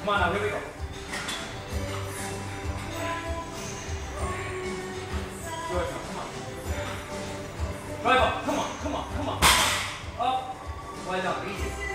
Come on now, here we go. George, now, come on. Drive up, come on, come on, come on. Up. Well done, easy.